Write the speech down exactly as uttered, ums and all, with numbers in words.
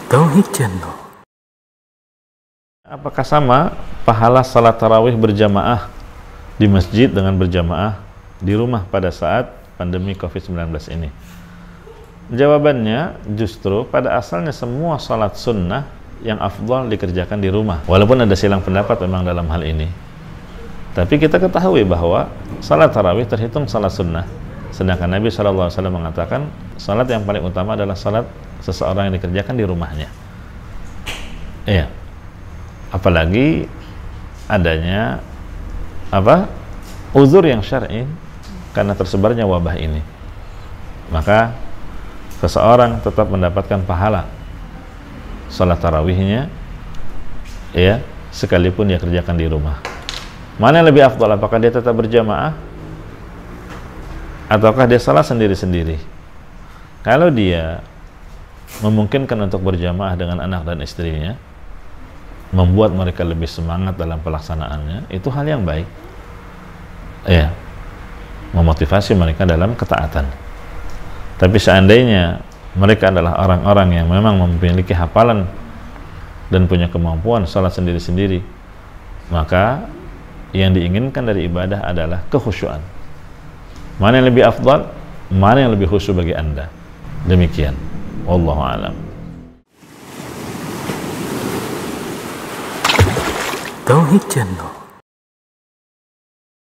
Tauhid Channel. Apakah sama pahala salat tarawih berjamaah di masjid dengan berjamaah di rumah pada saat pandemi covid sembilan belas ini? Jawabannya justru pada asalnya semua salat sunnah yang afdal dikerjakan di rumah. Walaupun ada silang pendapat memang dalam hal ini. Tapi kita ketahui bahwa salat tarawih terhitung salat sunnah. Sedangkan Nabi shallallahu alaihi wasallam mengatakan salat yang paling utama adalah salat seseorang yang dikerjakan di rumahnya. Iya. Apalagi adanya apa? Uzur yang syar'i karena tersebarnya wabah ini. Maka seseorang tetap mendapatkan pahala salat tarawihnya ya, sekalipun dia kerjakan di rumah. Mana yang lebih afdal? Apakah dia tetap berjamaah ataukah dia salat sendiri-sendiri? Kalau dia memungkinkan untuk berjamaah dengan anak dan istrinya, membuat mereka lebih semangat dalam pelaksanaannya, itu hal yang baik ya, memotivasi mereka dalam ketaatan. Tapi seandainya mereka adalah orang-orang yang memang memiliki hafalan dan punya kemampuan salat sendiri-sendiri, maka yang diinginkan dari ibadah adalah kekhusyuan. Mana yang lebih afdal, mana yang lebih khusyuk bagi Anda. Demikian, wallahu a'lam. Tauhid Channel.